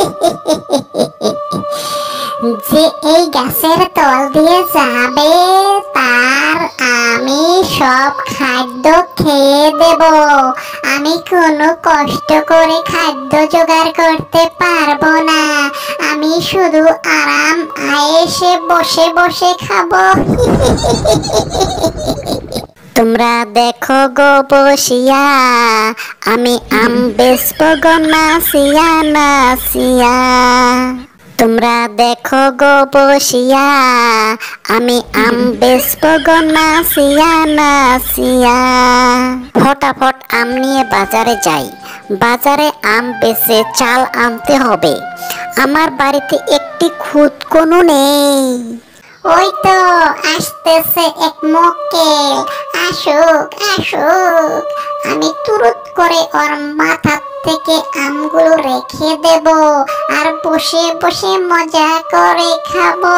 যে এই গাছের তল দিয়ে যাবে তার আমি সব খাদ্য খেয়ে দেব। আমি কোনো কষ্ট করে খাদ্য জোগাড় করতে পারবো না। আমি শুধু আরাম আয়েশে বসে বসে খাবো। তোমরা দেখো গো বসিয়া, আমি আম বেচবো গো নাচিয়া নাচিয়া। তোমরা দেখো গো বসিয়া, আমি আম বেচবো গো নাচিয়া নাচিয়া। ফটাফট আম নিয়ে বাজারে যাই। বাজারে আম বেচে চাল আনতে হবে। আমার বাড়িতে একটি খুদ কোনো নেই। ওই তো আসতেছে এক মক্কেল, আসুক আসুক। আমি তুরুত করে ওর মাথা থেকে আমগুলো রেখে দেব আর বসে বসে মজা করে খাবো।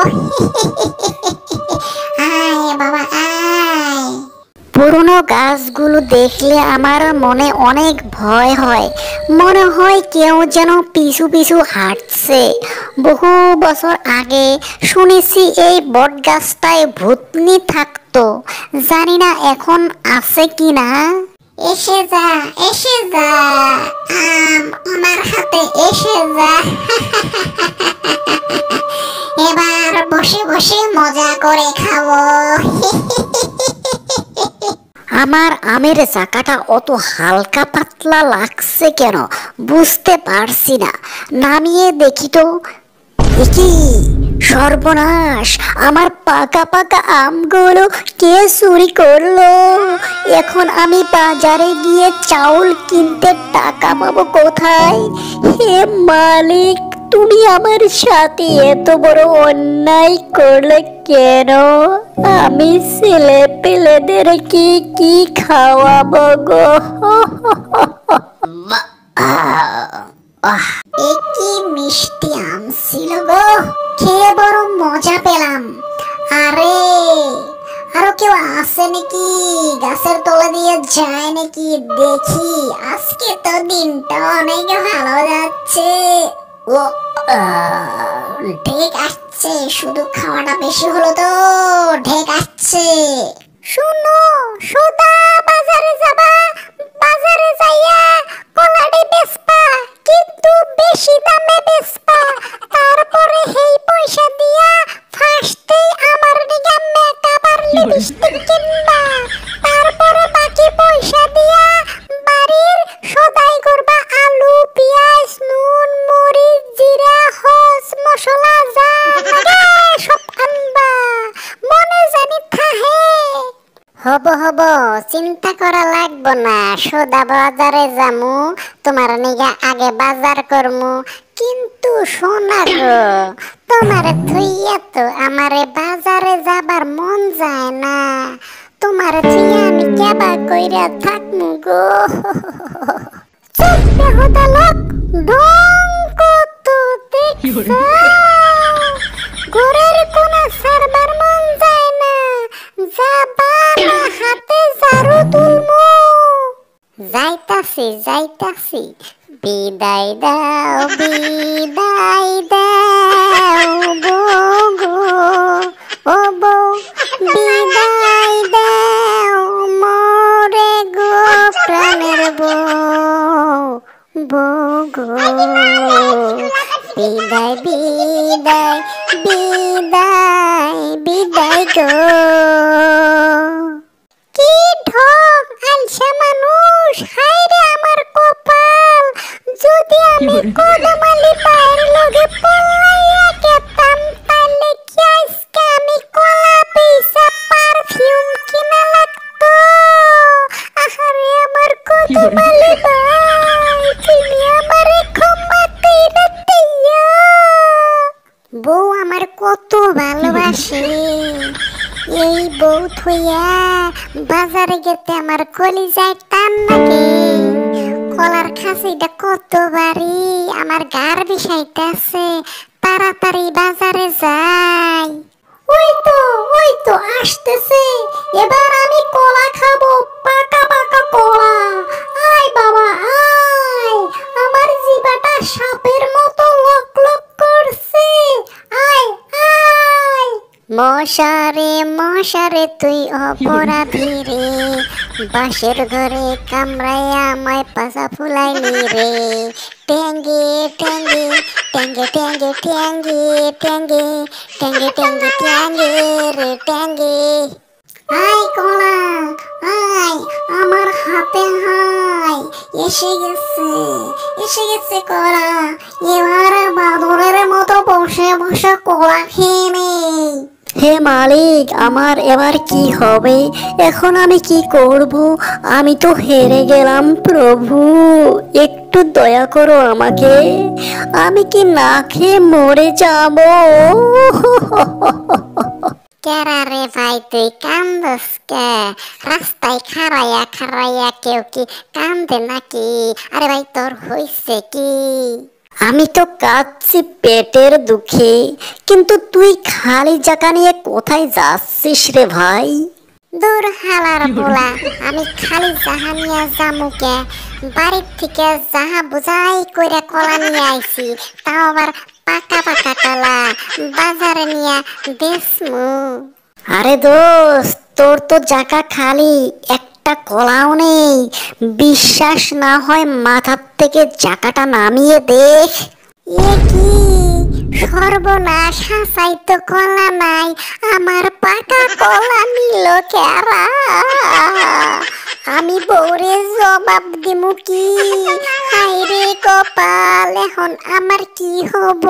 আয় বাবা আয়। পুরনো গাছগুলো দেখলে আমার মনে অনেক ভয় হয়। মনে হয় কেউ যেন পিছু পিছু হাঁটছে। বহু বছর আগে শুনেছি এই বট গাছটায় ভূতনি থাকতো। জানি না এখন আছে কিনা। এসে যা এসে যা, আম আমার হাতে এসে যা। এবার বসে বসে মজা করে খাবো। আমার আমের চাকাটা অত হালকা পাতলা লাগছে কেন বুঝতে পারছি না। নামিয়ে দেখি তো, কি সর্বনাশ! আমার পাকা পাকা আমগুলো কে চুরি করলো? এখন আমি বাজারে গিয়ে চাউল কিনতে টাকা পাবো কোথায়? হে মালিক, তুমি আমার সাথে এত বড় অন্যায় করলে কেন? আমি ছেলে পেলেদের কি খাওয়াবো গো? কি মিষ্টি আম ছিল গো, খেয়ে বড় মজা পেলাম। আরে আরো কেউ আছে নাকি? গাছের তলা দিয়ে যায় নাকি দেখি। আজকে তো দিনটা অনেক ভালো যাচ্ছে। ও ঢেক আসছে, শুধু খাওয়াটা বেশি হলো তো। ঢেক আসছে। শুনো সোদা, বাজারে যাবা, বাজারে যাইয়া কলাটি বেচবা, কিন্তু বেশি দামে বেচবা। তারপরে সেই পয়সা দিয়া ফার্স্টেই আমার দিকে মেকআপ আর লিপস্টিক কিনবা। তারপরে বাকি পয়সা দিয়া বাড়ির সদাই করবা। আলু, পেঁয়াজ, নুন, মরিচ, জিরা, হলুদ, মশলা যা লাগে সব আনবা। মনে জানি থাহে। হব চিন্তা করা লাগবো না। সোদা বাজারে যামু, তোমার নিগা আগে বাজার করমু। কিন্তু শোনা গো, তোমার থুইয়া তো আমারে বাজারে যাবার মন যায় না। তোমার থুইয়া আমি কেবা কইরা থাকমু গো। চুপে হতা লোক, ঢং কত দেখছো? ঘরের কোনা সারবার মন যায় না। যাবা না হাতে ঝাড়ু তুলমু? যাইতাছি। বিদায় দাও বিদায় দাও বউ গো, ও বউ বিদায় দাও মোরে গো, প্রাণের বউ গো। বিদায় বিদায় বিদায় বিদায় গো। কি ঢং আলসা মানুষ! হায় রে আমার কপাল! যদি আমি কদমালি পায়ের লগে পলাইয়া গেতাম, তাহলে কি আজকে আমি কলা বেচা পারফিউম কিনা লাগতো? আহারে আমার কদমালি ভাই, তুমি আমারে ক্ষমা কইরা দিও। বউ আমার কত ভালোবাসে। এই বউ থইয়া বাজারে গেতে আমার কলিজায় টান লাগে। কলার খাসিটা কত বাড়ি, আমার গার বিষাইতেছে। তাড়াতাড়ি বাজারে যাই। ওই তো আসতেছে। এবার আমি কলা খাবো, পাকা পাকা কলা। আয় বাবা আয়, আমার জিবাটা সাপের মতো মশারে মশারে তুই অপরাধী রে, বাঁশের ঘরে কামড়ায় আমায় পাশা ফুলাইলি রে। ট্যাঙ্গে ট্যাঙ্গে ট্যাঙ্গে ট্যাঙ্গে ট্যাঙ্গে ট্যাঙ্গে ট্যাঙ্গে ট্যাঙ্গে ট্যাঙ্গে রে ট্যাঙ্গে। আয় কলা আয়, আমার হাতে হাই, এসে গেছে এসে গেছে কলা। এবার বাদরের মতো বসে বসে কলা খেয়ে নেই। হে মালিক, আমার এবার কি হবে? এখন আমি কি করব? আমি তো হেরে গেলাম প্রভু, একটু দয়া করো আমাকে। আমি কি না খেয়ে মরে যাব? কেরা রে ভাই তুই কান্দস কে? রাস্তায় খাড়াইয়া খাড়াইয়া কেউ কি কান্দে নাকি? আরে ভাই তোর হইছে কি? আমি তো কাঁদছি পেটের দুঃখে, কিন্তু তুই খালি জায়গা নিয়ে কোথায় যাচ্ছিস রে ভাই? দূর হালার পোলা, আমি খালি জাহা নিয়ে জামুকে, বাড়ির থেকে জাহা বুঝাই কইরা কলা নিয়ে আইছি, তাও আবার পাকা পাকা কলা, বাজারে নিয়ে বেচমু। আরে দোস্ত, তোর তো জায়গা খালি, একটা কলাও নেই। বিশ্বাস না হয় মাথার থেকে জায়গাটা নামিয়ে দেখ। এ কি সর্বনাশ, হাসাই তো কলা নাই, আমার পাকা কলা নিল কেরা? আমি বউরে জবাব দিমু কি? হাইরে কপাল, এখন আমার কি হব?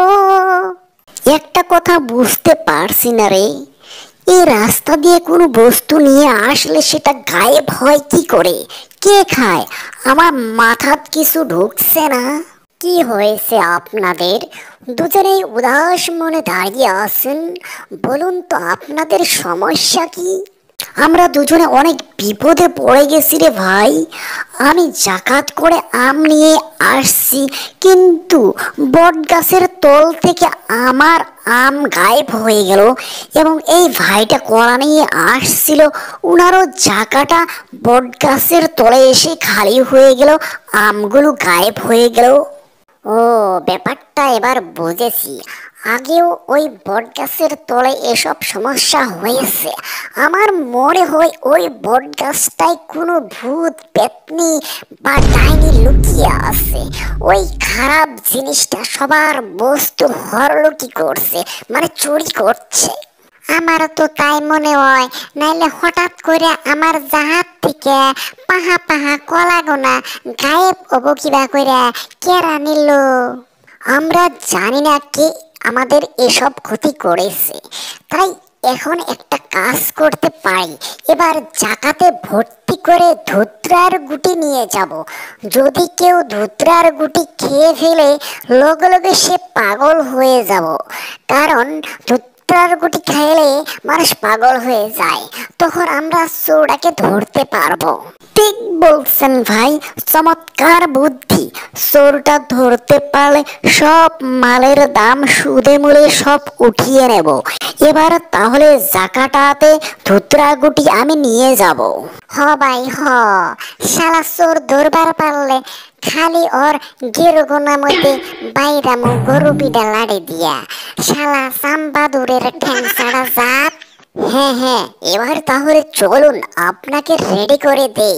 একটা কথা বুঝতে পারছি না রে, এই রাস্তা দিয়ে কোনো বস্তু নিয়ে আসলে সেটা গায়েব হয় কি করে? কে খায়? আমার মাথাত কিছু ঢুকছে না। কি হয়েছে আপনাদের? দুজনেই উদাস মনে দাঁড়িয়ে আছেন, বলুন তো আপনাদের সমস্যা কি? আমরা দুজনে অনেক বিপদে পড়ে গেছি রে ভাই। আমি জাকাত করে আম নিয়ে আসছি, কিন্তু বট গাছের তল থেকে আমার আম গায়েব হয়ে গেল, এবং এই ভাইটা কলা নিয়ে আসছিল, উনারও জায়গাটা বট গাছের তলে এসে খালি হয়ে গেল, আমগুলো গায়েব হয়ে গেল। ও, ব্যাপারটা এবার বুঝেছি। আগেও ওই বটগাছের তলে এসব সমস্যা হয়েছে। আমার মনে হয় ওই বটগাছটায় কোনো ভূত পেতনি বা ডাইনি লুকিয়ে আছে। ওই খারাপ জিনিসটা সবার বস্তু হরলুকি করছে, মানে চুরি করছে। আমারও তো তাই মনে হয়, নাইলে হঠাৎ করে আমার জাহাজ থেকে পাহা পাহা কলাগোনা গায়েব হবো কিবা করে কেরা নিল? আমরা জানি না কে আমাদের এসব ক্ষতি করেছে, তাই এখন একটা কাজ করতে পারি। এবার জাকাতে ভর্তি করে ধুতরার গুটি নিয়ে যাব। যদি কেউ ধুতরার গুটি খেয়ে ফেলে, লগে লগে সে পাগল হয়ে যাব, কারণ ধুতরার গুটি খাইলে মানুষ পাগল হয়ে যায়। তখন আমরা চোরটাকে ধরতে পারবো। ঠিক বলছেন ভাই, চমৎকার বুদ্ধি। চোরটা ধরতে পারলে সব মালের দাম সুদে মূলে সব উঠিয়ে নেব। এবার তাহলে জাকাটাতে ধুতরা গুটি আমি নিয়ে যাব। হ ভাই হ, শালা চোর ধরবার পারলে খালি ওর গেরুগোনা মধ্যে বাইরামু গরু পিডা লাড়ি দিয়া, শালা সাম্বাদুরের ঠ্যাং ছাড়া জাত। হ্যাঁ হ্যাঁ, এবার তাহলে চলুন আপনাকে রেডি করে দেই।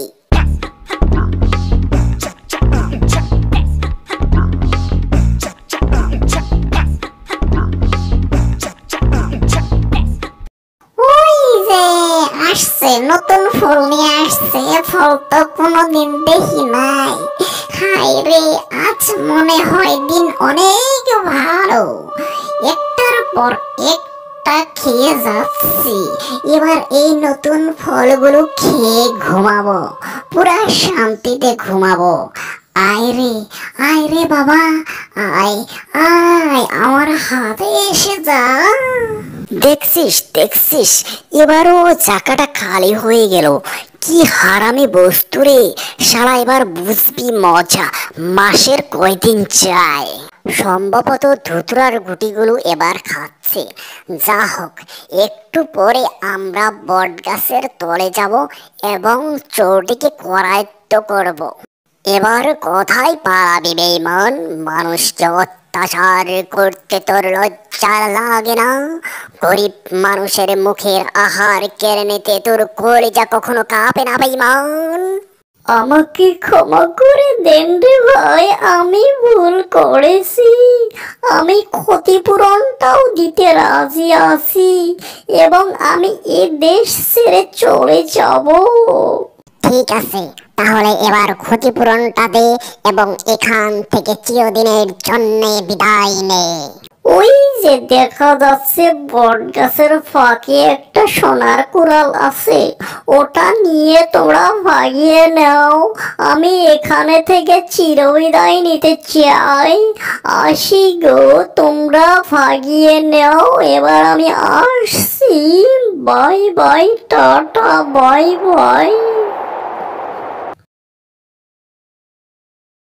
ওই যে আসছে, নতুন ফল নিয়ে আসছে। ফল তো কোনোদিন দেখি নাই। হাই রে, আজ মনে হয় দিন অনেক ভালো। একটার পর একটা খেয়ে যাচ্ছি। এবার এই নতুন ফলগুলো খেয়ে ঘুমাবো, পুরা শান্তিতে ঘুমাবো। আয় রে বাবা, আয় আয়, আমার হাতে এসে যা। দেখছিস দেখছিস, এবারও জায়গাটা খালি হয়ে গেল। কি হারামি বস্তু রে শালা, এবার বুঝবি মজা। মাসের কয়দিন চাই। সম্ভবত ধুতরার গুটিগুলো এবার খাচ্ছে। যা হোক, একটু পরে আমরা বট গাছের তলে যাব এবং চোরটিকে করায়ত্ত করব। এবার কোথায় পালাবি বেঈমান? মানুষকে অত্যাচার করতে তোর লজ্জা লাগে না? গরিব মানুষের মুখের আহার কেড়ে নিতে তোর কলিজা কখনো কাঁপে না বেঈমান? আমাকে ক্ষমা করে দেন রে ভাই, আমি ভুল করেছি। আমি ক্ষতিপূরণটাও দিতে রাজি আছি এবং আমি এ দেশ ছেড়ে চলে যাব। ঠিক আছে, তাহলে এবার ক্ষতিপূরণটা দে এবং এখান থেকে চিরদিনের জন্য বিদায় নে। ওই যে দেখা যাচ্ছে বট গাছের ফাঁকে একটা সোনার কুড়াল আছে, ওটা নিয়ে তোমরা ভাগিয়ে নাও। আমি এখানে থেকে চিরবিদায় নিতে চাই। আসি গো, তোমরা ভাগিয়ে নাও। এবার আমি আসছি। Bye bye, ta-ta, bye by.